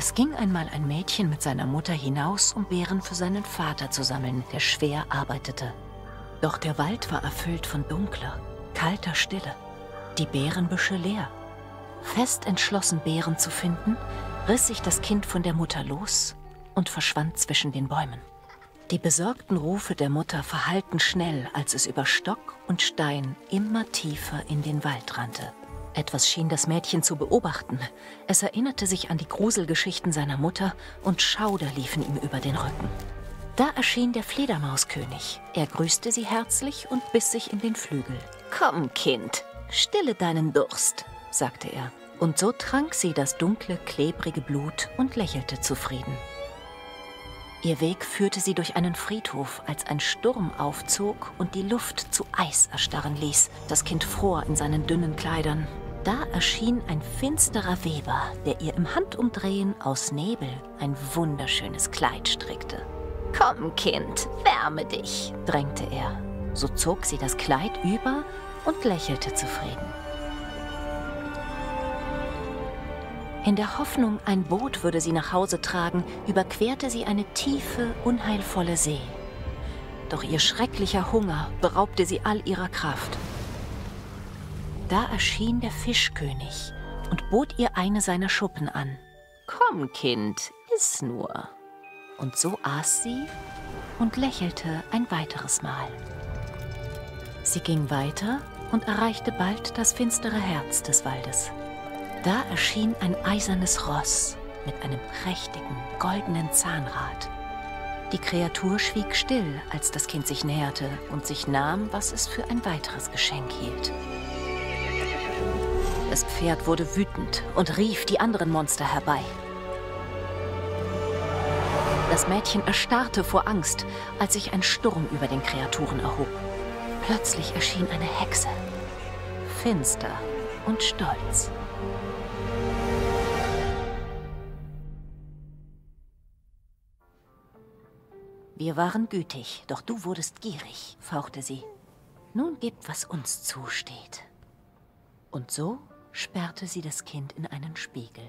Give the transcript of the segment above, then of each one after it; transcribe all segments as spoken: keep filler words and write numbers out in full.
Es ging einmal ein Mädchen mit seiner Mutter hinaus, um Beeren für seinen Vater zu sammeln, der schwer arbeitete. Doch der Wald war erfüllt von dunkler, kalter Stille, die Beerenbüsche leer. Fest entschlossen, Beeren zu finden, riss sich das Kind von der Mutter los und verschwand zwischen den Bäumen. Die besorgten Rufe der Mutter verhallten schnell, als es über Stock und Stein immer tiefer in den Wald rannte. Etwas schien das Mädchen zu beobachten. Es erinnerte sich an die Gruselgeschichten seiner Mutter und Schauder liefen ihm über den Rücken. Da erschien der Fledermauskönig. Er grüßte sie herzlich und biss sich in den Flügel. »Komm, Kind, stille deinen Durst«, sagte er. Und so trank sie das dunkle, klebrige Blut und lächelte zufrieden. Ihr Weg führte sie durch einen Friedhof, als ein Sturm aufzog und die Luft zu Eis erstarren ließ. Das Kind fror in seinen dünnen Kleidern. Da erschien ein finsterer Weber, der ihr im Handumdrehen aus Nebel ein wunderschönes Kleid strickte. »Komm, Kind, wärme dich«, drängte er. So zog sie das Kleid über und lächelte zufrieden. In der Hoffnung, ein Boot würde sie nach Hause tragen, überquerte sie eine tiefe, unheilvolle See. Doch ihr schrecklicher Hunger beraubte sie all ihrer Kraft. Da erschien der Fischkönig und bot ihr eine seiner Schuppen an. »Komm, Kind, iss nur.« Und so aß sie und lächelte ein weiteres Mal. Sie ging weiter und erreichte bald das finstere Herz des Waldes. Da erschien ein eisernes Ross mit einem prächtigen, goldenen Zahnrad. Die Kreatur schwieg still, als das Kind sich näherte und sich nahm, was es für ein weiteres Geschenk hielt. Das Pferd wurde wütend und rief die anderen Monster herbei. Das Mädchen erstarrte vor Angst, als sich ein Sturm über den Kreaturen erhob. Plötzlich erschien eine Hexe, finster und stolz. »Wir waren gütig, doch du wurdest gierig«, fauchte sie. »Nun gib, was uns zusteht.« Und so sperrte sie das Kind in einen Spiegel.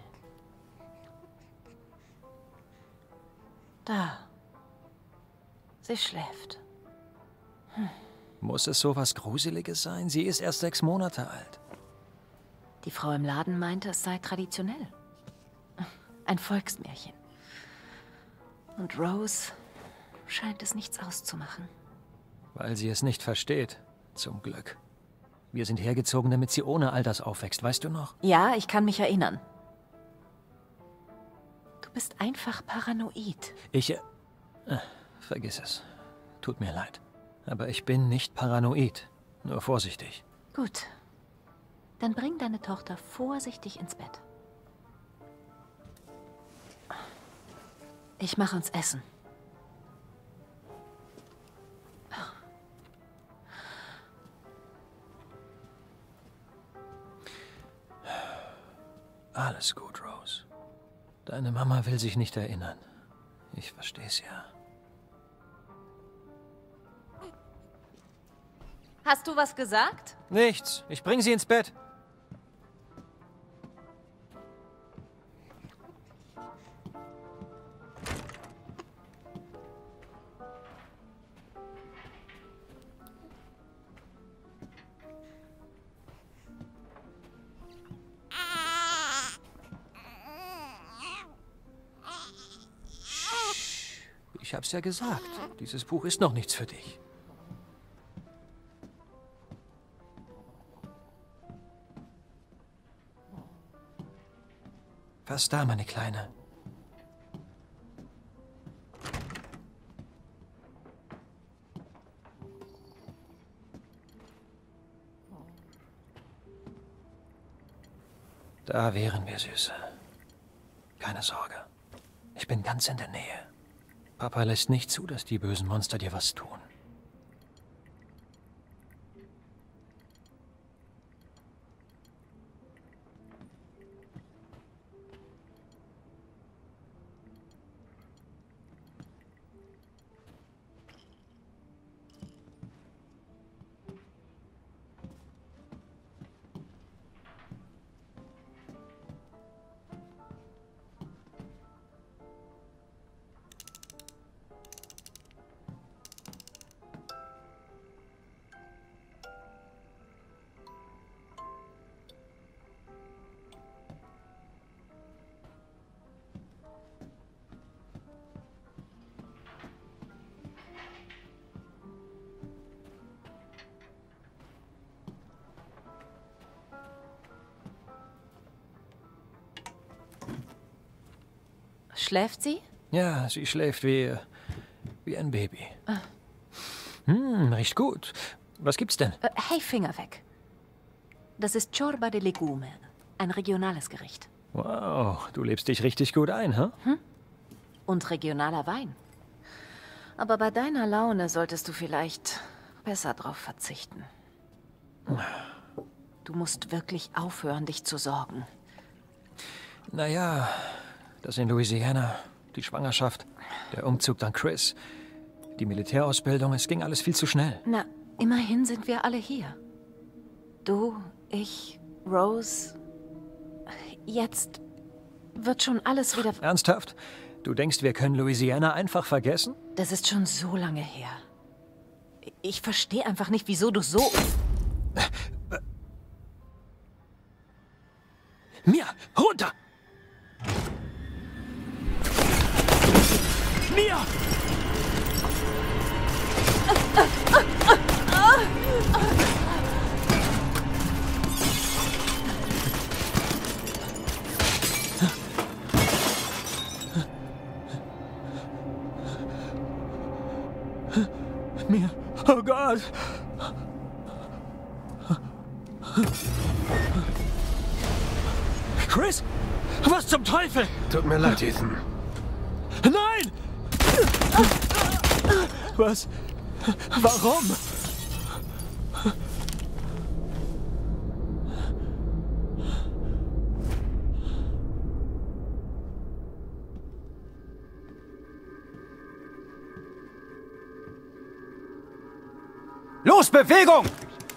Da. Sie schläft. Hm. Muss es so was Gruseliges sein? Sie ist erst sechs Monate alt. Die Frau im Laden meinte, es sei traditionell. Ein Volksmärchen. Und Rose scheint es nichts auszumachen. Weil sie es nicht versteht, zum Glück. Wir sind hergezogen, damit sie ohne all das aufwächst, weißt du noch? Ja, ich kann mich erinnern. Du bist einfach paranoid. Ich... Äh, vergiss es. Tut mir leid. Aber ich bin nicht paranoid. Nur vorsichtig. Gut. Dann bring deine Tochter vorsichtig ins Bett. Ich mache uns Essen. Alles gut, Rose. Deine Mama will sich nicht erinnern. Ich versteh's ja. Hast du was gesagt? Nichts. Ich bring sie ins Bett. Ich hab's ja gesagt. Dieses Buch ist noch nichts für dich. Was da, meine Kleine? Da wären wir, Süße. Keine Sorge. Ich bin ganz in der Nähe. Papa lässt nicht zu, dass die bösen Monster dir was tun. Schläft sie? Ja, sie schläft wie, wie ein Baby. Ah. Hm, riecht gut. Was gibt's denn? Äh, hey, Finger weg. Das ist Ciorba de Legume, ein regionales Gericht. Wow, du lebst dich richtig gut ein, hä? Hm? Und regionaler Wein. Aber bei deiner Laune solltest du vielleicht besser drauf verzichten. Du musst wirklich aufhören, dich zu sorgen. Naja, das in Louisiana, die Schwangerschaft, der Umzug dann Chris, die Militärausbildung, es ging alles viel zu schnell. Na, immerhin sind wir alle hier. Du, ich, Rose. Jetzt wird schon alles wieder... Ernsthaft? Du denkst, wir können Louisiana einfach vergessen? Das ist schon so lange her. Ich verstehe einfach nicht, wieso du so... Mia, runter! Mia! Mia, oh Gott! Chris? Was zum Teufel? Tut mir leid, Ethan. Nein! Was? Warum? Los, Bewegung!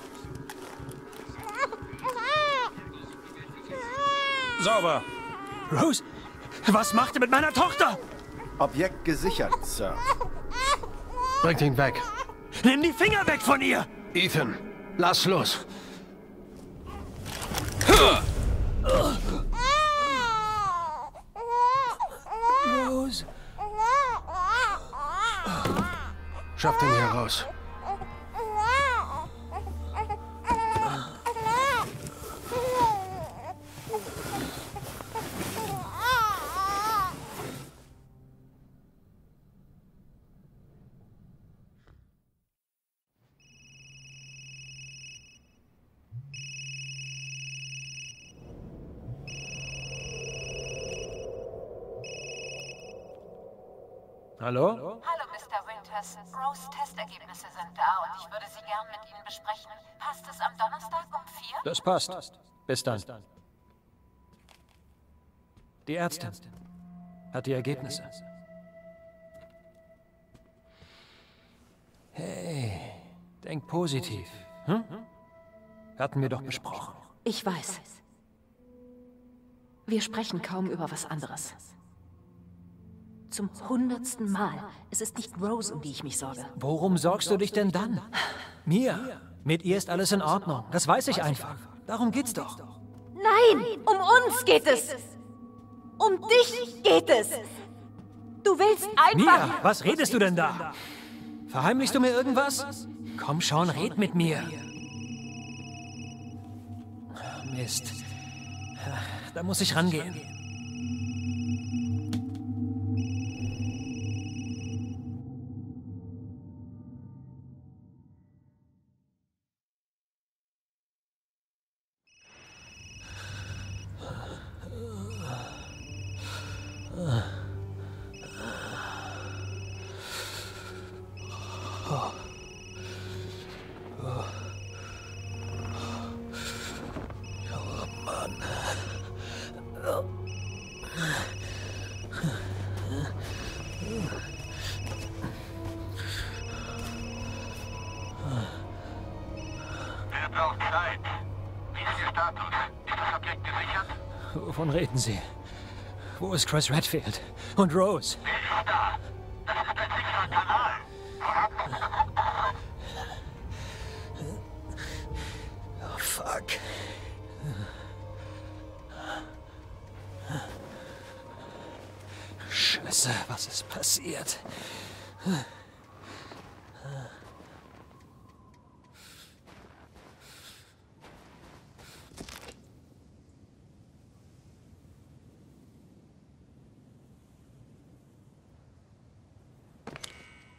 Sauber. Rose, was macht ihr mit meiner Tochter? Objekt gesichert, Sir. Bringt ihn weg. Nimm die Finger weg von ihr! Ethan, lass los. Rose. Schafft ihn hier raus. Hallo? Hallo, Mister Winters. Rose Testergebnisse sind da und ich würde sie gern mit Ihnen besprechen. Passt es am Donnerstag um vier? Das passt. Bis dann. Die Ärztin hat die Ergebnisse. Hey, denk positiv. Hm? Hatten wir doch besprochen. Ich weiß. Wir sprechen kaum über was anderes. Zum hundertsten Mal. Es ist nicht Rose, um die ich mich sorge. Worum sorgst du dich denn dann? Mia, mit ihr ist alles in Ordnung. Das weiß ich einfach. Darum geht's doch. Nein, um uns geht es. Um dich geht es. Du willst einfach... Mia, was redest du denn da? Verheimlichst du mir irgendwas? Komm schon, red mit mir. Mist. Da muss ich rangehen. Wer braucht Zeit? Wie ist Ihr Status? Ist das Objekt gesichert? Wovon reden Sie? Wo ist Chris Redfield? Und Rose? Wer ist da? Das ist ein sicherer Kanal. Oh, fuck. Scheiße, was ist passiert?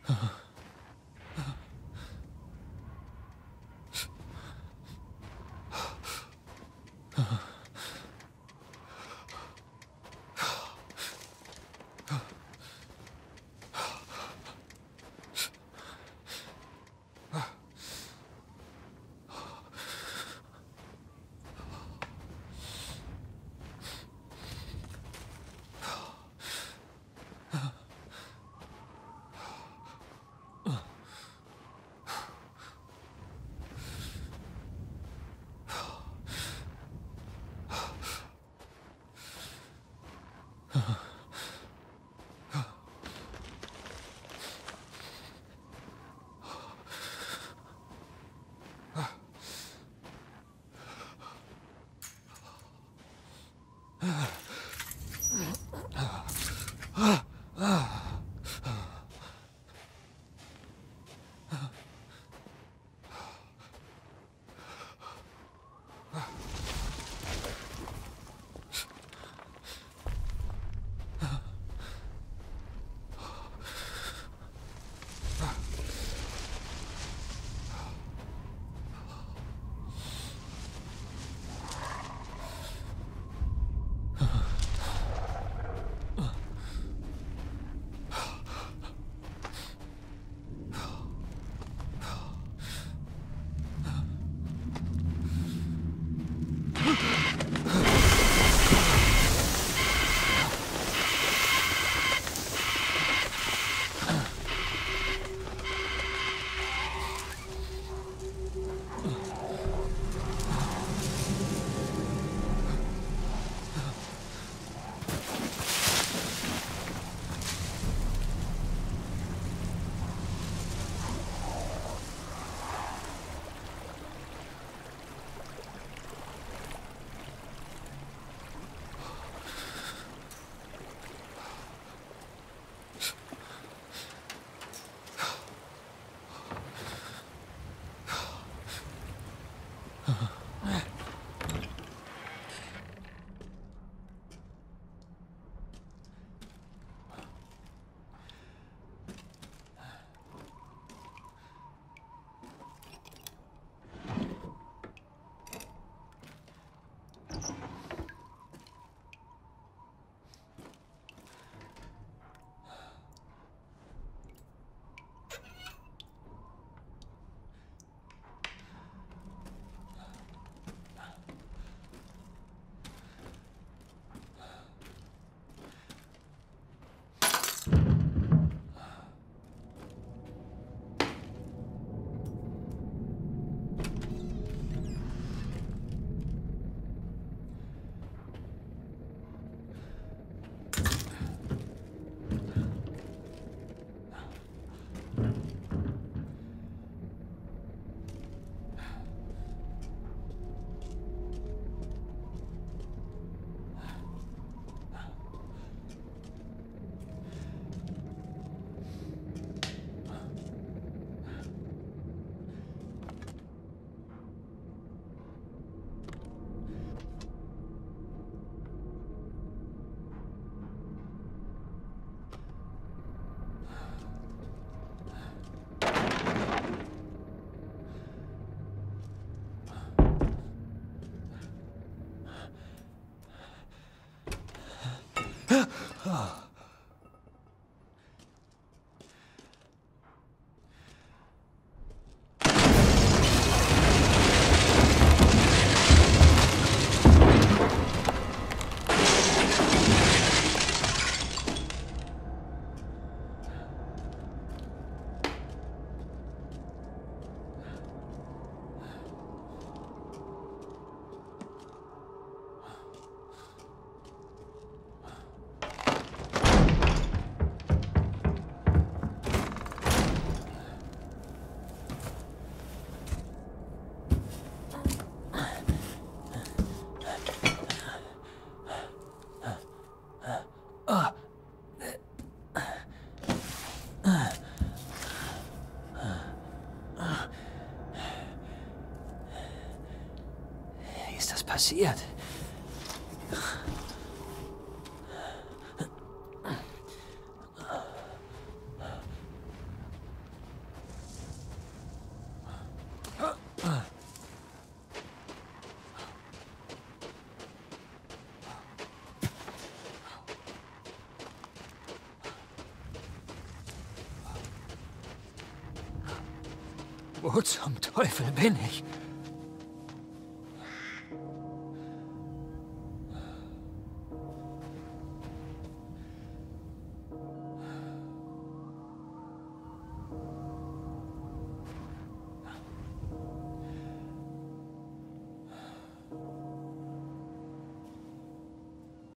passiert? Wo zum Teufel bin ich?